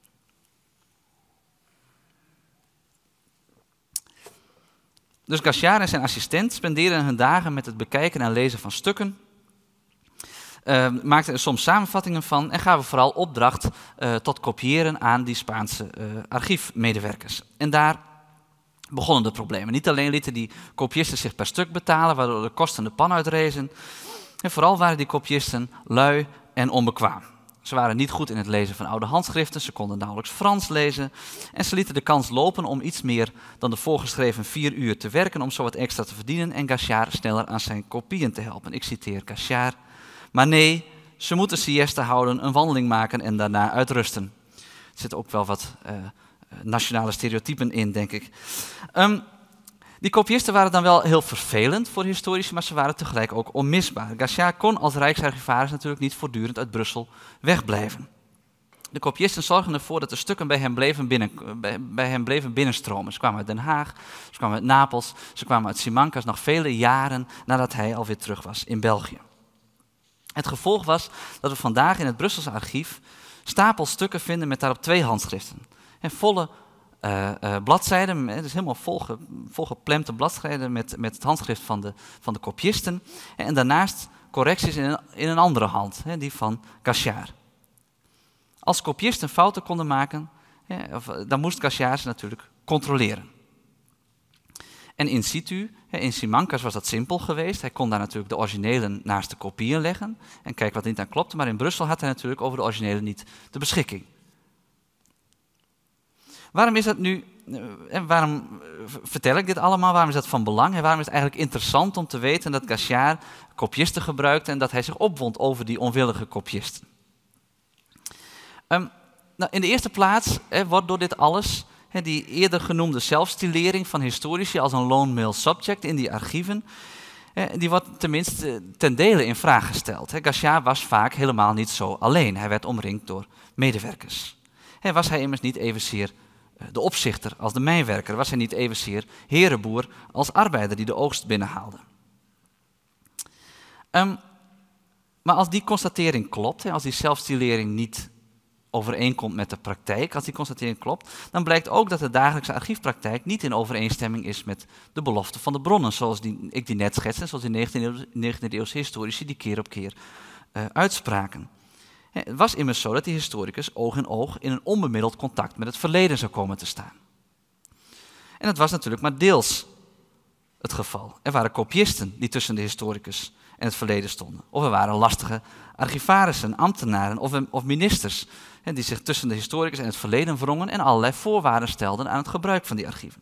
Dus Gachard en zijn assistent spendeerden hun dagen met het bekijken en lezen van stukken, maakten er soms samenvattingen van en gaven vooral opdracht tot kopiëren aan die Spaanse archiefmedewerkers. En daar begonnen de problemen. Niet alleen lieten die kopiisten zich per stuk betalen, waardoor de kosten de pan uitrezen. En vooral waren die kopiisten lui en onbekwaam. Ze waren niet goed in het lezen van oude handschriften, ze konden nauwelijks Frans lezen. En ze lieten de kans lopen om iets meer dan de voorgeschreven 4 uur te werken om zo wat extra te verdienen en Gachard sneller aan zijn kopieën te helpen. Ik citeer Gachard: maar nee, ze moeten siesta houden, een wandeling maken en daarna uitrusten. Er zitten ook wel wat nationale stereotypen in, denk ik. Die kopiisten waren dan wel heel vervelend voor historici, maar ze waren tegelijk ook onmisbaar. Gachard kon als rijksarchivaris natuurlijk niet voortdurend uit Brussel wegblijven. De kopiisten zorgden ervoor dat de stukken bij hem bleven binnenstromen. Ze kwamen uit Den Haag, ze kwamen uit Napels, ze kwamen uit Simancas nog vele jaren nadat hij alweer terug was in België. Het gevolg was dat we vandaag in het Brusselse archief stapels stukken vinden met daarop 2 handschriften. En volle bladzijden, dus helemaal volgeplemte bladzijden met het handschrift van de kopiisten. En daarnaast correcties in een andere hand, die van Gachard. Als kopiisten fouten konden maken, dan moest Gachard ze natuurlijk controleren. En in situ, in Simancas was dat simpel geweest. Hij kon daar natuurlijk de originelen naast de kopieën leggen en kijken wat er niet aan klopte. Maar in Brussel had hij natuurlijk over de originelen niet de beschikking. Waarom is dat nu, en waarom vertel ik dit allemaal, waarom is dat van belang? En waarom is het eigenlijk interessant om te weten dat Gachard kopiisten gebruikte en dat hij zich opwond over die onwillige kopiisten? Nou, in de eerste plaats wordt door dit alles die eerder genoemde zelfstilering van historici als een lone male subject in die archieven, die wordt tenminste ten dele in vraag gesteld. Gachard was vaak helemaal niet zo alleen. Hij werd omringd door medewerkers. Was hij immers niet evenzeer de opzichter als de mijnwerker? Was hij niet evenzeer herenboer als arbeider die de oogst binnenhaalde? Maar als die constatering klopt, als die zelfstilering niet overeenkomt met de praktijk, als die constatering klopt, dan blijkt ook dat de dagelijkse archiefpraktijk niet in overeenstemming is met de belofte van de bronnen, zoals ik die net schetste, zoals die 19e-eeuwse historici die keer op keer uitspraken. Het was immers zo dat die historicus oog in oog in een onbemiddeld contact met het verleden zou komen te staan. En dat was natuurlijk maar deels het geval. Er waren kopiisten die tussen de historicus en het verleden stonden. Of er waren lastige archivarissen, ambtenaren of ministers die zich tussen de historicus en het verleden wrongen en allerlei voorwaarden stelden aan het gebruik van die archieven.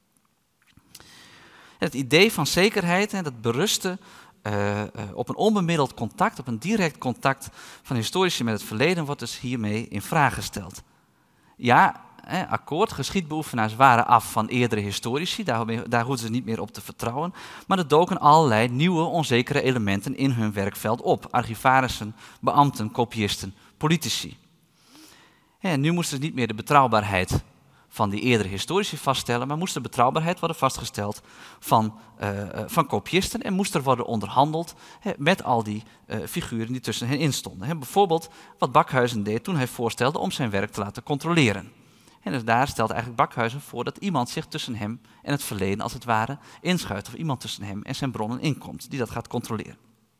Het idee van zekerheid, dat berustte op een onbemiddeld contact, op een direct contact van historici met het verleden, wordt dus hiermee in vraag gesteld. Ja, akkoord, geschiedbeoefenaars waren af van eerdere historici, daar hoefden ze niet meer op te vertrouwen, maar er doken allerlei nieuwe onzekere elementen in hun werkveld op. Archivarissen, beambten, kopiisten, politici. En nu moesten ze niet meer de betrouwbaarheid van die eerdere historici vaststellen, maar moest de betrouwbaarheid worden vastgesteld van kopiisten en moest er worden onderhandeld met al die figuren die tussen hen instonden. Bijvoorbeeld wat Bakhuizen deed toen hij voorstelde om zijn werk te laten controleren. En dus daar stelt eigenlijk Bakhuizen voor dat iemand zich tussen hem en het verleden als het ware inschuift, of iemand tussen hem en zijn bronnen inkomt, die dat gaat controleren.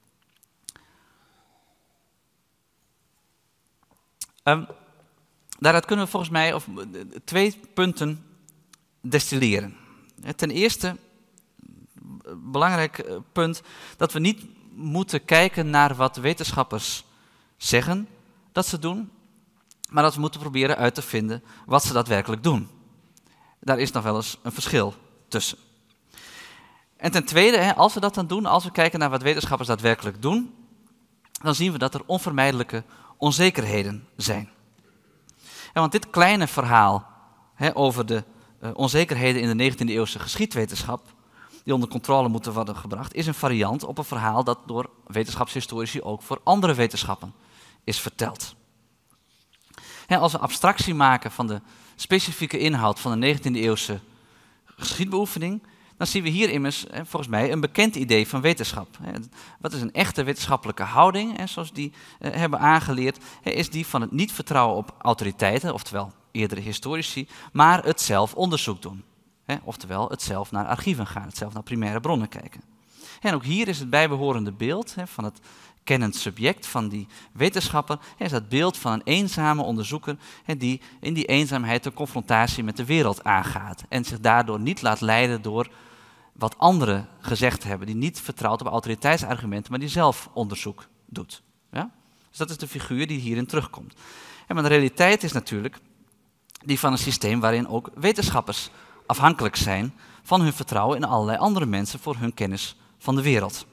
Daaruit kunnen we volgens mij 2 punten destilleren. Ten eerste, belangrijk punt, dat we niet moeten kijken naar wat wetenschappers zeggen dat ze doen, maar dat we moeten proberen uit te vinden wat ze daadwerkelijk doen. Daar is nog wel eens een verschil tussen. En ten tweede, als we dat dan doen, als we kijken naar wat wetenschappers daadwerkelijk doen, dan zien we dat er onvermijdelijke onzekerheden zijn. Ja, want dit kleine verhaal over de onzekerheden in de 19e-eeuwse geschiedwetenschap, die onder controle moeten worden gebracht, is een variant op een verhaal dat door wetenschapshistorici ook voor andere wetenschappen is verteld. Als we abstractie maken van de specifieke inhoud van de 19e-eeuwse geschiedbeoefening, dan zien we hier immers volgens mij een bekend idee van wetenschap. Wat is een echte wetenschappelijke houding, zoals die hebben aangeleerd, is die van het niet vertrouwen op autoriteiten, oftewel eerdere historici, maar het zelf onderzoek doen. Oftewel het zelf naar archieven gaan, het zelf naar primaire bronnen kijken. En ook hier is het bijbehorende beeld van het kennend subject van die wetenschapper, is dat beeld van een eenzame onderzoeker die in die eenzaamheid de confrontatie met de wereld aangaat en zich daardoor niet laat leiden door wat anderen gezegd hebben, die niet vertrouwt op autoriteitsargumenten, maar die zelf onderzoek doet. Ja? Dus dat is de figuur die hierin terugkomt. Maar de realiteit is natuurlijk die van een systeem waarin ook wetenschappers afhankelijk zijn van hun vertrouwen in allerlei andere mensen voor hun kennis van de wereld.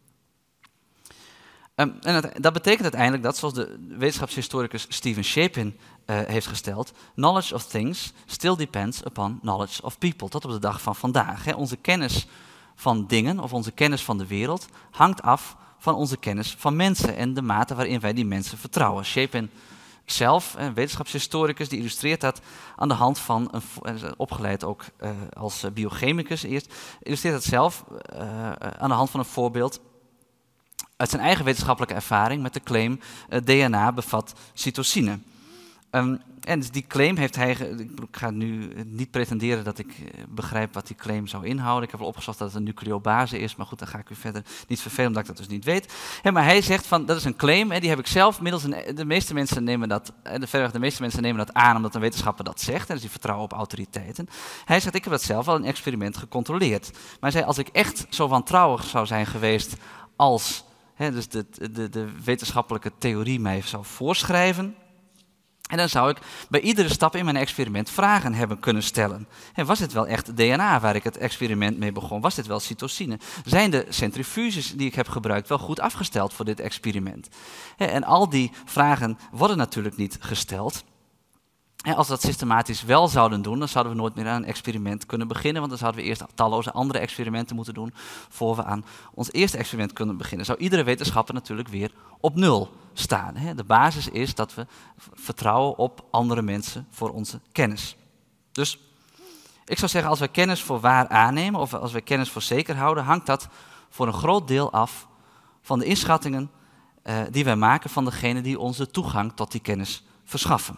En dat betekent uiteindelijk dat, zoals de wetenschapshistoricus Stephen Shapin heeft gesteld, knowledge of things still depends upon knowledge of people, tot op de dag van vandaag. Onze kennis van dingen of onze kennis van de wereld hangt af van onze kennis van mensen en de mate waarin wij die mensen vertrouwen. Shapin zelf, een wetenschapshistoricus, die illustreert dat aan de hand van, opgeleid ook als biochemicus eerst, illustreert dat zelf aan de hand van een voorbeeld uit zijn eigen wetenschappelijke ervaring met de claim DNA bevat cytosine. En dus die claim heeft hij, ik ga nu niet pretenderen dat ik begrijp wat die claim zou inhouden. Ik heb wel opgezocht dat het een nucleobase is, maar goed, dan ga ik u verder niet vervelen omdat ik dat dus niet weet. Maar hij zegt van, dat is een claim, die heb ik zelf middels de meeste mensen nemen dat, verreweg de meeste mensen nemen dat aan omdat een wetenschapper dat zegt, dus die vertrouwen op autoriteiten. Hij zegt, ik heb dat zelf al in een experiment gecontroleerd. Maar hij zei, als ik echt zo wantrouwig zou zijn geweest als dus de wetenschappelijke theorie mij zou voorschrijven, en dan zou ik bij iedere stap in mijn experiment vragen hebben kunnen stellen. Was dit wel echt DNA waar ik het experiment mee begon? Was dit wel cytosine? Zijn de centrifuges die ik heb gebruikt wel goed afgesteld voor dit experiment? En al die vragen worden natuurlijk niet gesteld. En als we dat systematisch wel zouden doen, dan zouden we nooit meer aan een experiment kunnen beginnen, want dan zouden we eerst talloze andere experimenten moeten doen voor we aan ons eerste experiment kunnen beginnen. Zou iedere wetenschapper natuurlijk weer op nul staan. De basis is dat we vertrouwen op andere mensen voor onze kennis. Dus ik zou zeggen, als we kennis voor waar aannemen of als we kennis voor zeker houden, hangt dat voor een groot deel af van de inschattingen die wij maken van degene die onze toegang tot die kennis verschaffen.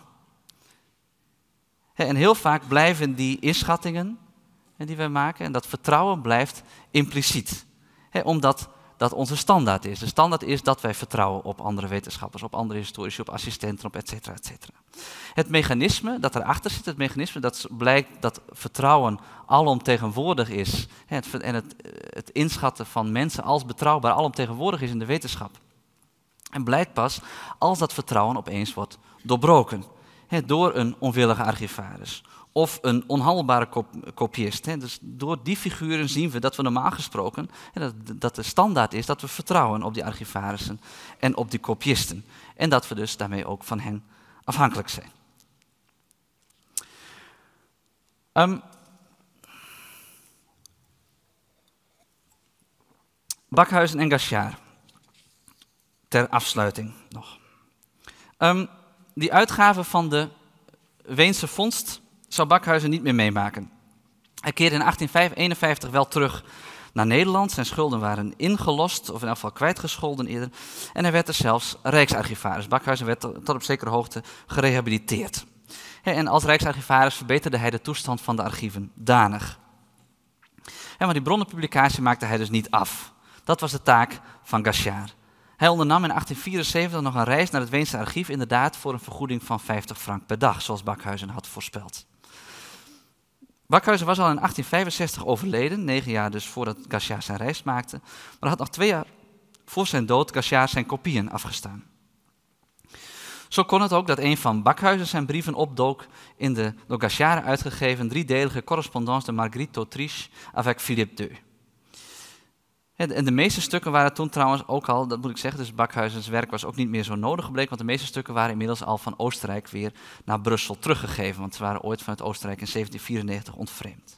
En heel vaak blijven die inschattingen die wij maken, en dat vertrouwen blijft impliciet. Omdat dat onze standaard is. De standaard is dat wij vertrouwen op andere wetenschappers, op andere historici, op assistenten, op et cetera, et cetera. Het mechanisme dat erachter zit, het mechanisme dat blijkt dat vertrouwen alomtegenwoordig is, en het inschatten van mensen als betrouwbaar alomtegenwoordig is in de wetenschap. En blijkt pas als dat vertrouwen opeens wordt doorbroken. Door een onwillige archivaris of een onhandelbare kopiist. Dus door die figuren zien we dat we normaal gesproken, dat de standaard is dat we vertrouwen op die archivarissen en op die kopiisten. En dat we dus daarmee ook van hen afhankelijk zijn. Bakhuizen en Gachard. Ter afsluiting nog. Die uitgave van de Weense vondst zou Bakhuizen niet meer meemaken. Hij keerde in 1851 wel terug naar Nederland. Zijn schulden waren ingelost, of in elk geval kwijtgescholden eerder. En hij werd er zelfs rijksarchivaris. Bakhuizen werd tot op zekere hoogte gerehabiliteerd. En als rijksarchivaris verbeterde hij de toestand van de archieven danig. Maar die bronnenpublicatie maakte hij dus niet af. Dat was de taak van Gachard. Hij ondernam in 1874 nog een reis naar het Weense archief, inderdaad voor een vergoeding van 50 frank per dag, zoals Bakhuizen had voorspeld. Bakhuizen was al in 1865 overleden, 9 jaar dus voordat Gachard zijn reis maakte, maar had nog 2 jaar voor zijn dood Gachard zijn kopieën afgestaan. Zo kon het ook dat een van Bakhuizen zijn brieven opdook in de door Gachard uitgegeven 3-delige Correspondance de Marguerite d'Autriche avec Philippe II. En de meeste stukken waren toen trouwens ook al, dat moet ik zeggen, dus Bakhuizens werk was ook niet meer zo nodig gebleken, want de meeste stukken waren inmiddels al van Oostenrijk weer naar Brussel teruggegeven, want ze waren ooit vanuit Oostenrijk in 1794 ontvreemd.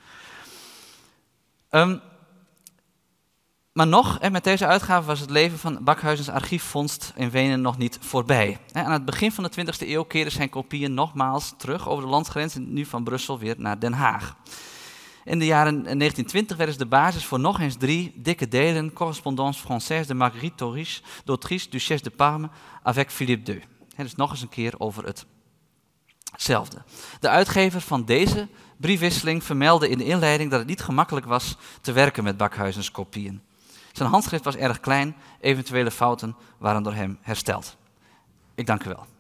Maar nog, met deze uitgave was het leven van Bakhuizens archiefvondst in Wenen nog niet voorbij. Aan het begin van de 20e eeuw keerden zijn kopieën nogmaals terug over de landsgrens, nu van Brussel weer naar Den Haag. In de jaren 1920 werden ze de basis voor nog eens 3 dikke delen Correspondance Française de Marguerite d'Autriche, Duchesse de Parme, avec Philippe II. Dus nog eens een keer over hetzelfde. De uitgever van deze briefwisseling vermeldde in de inleiding dat het niet gemakkelijk was te werken met Bakhuizens kopieën. Zijn handschrift was erg klein, eventuele fouten waren door hem hersteld. Ik dank u wel.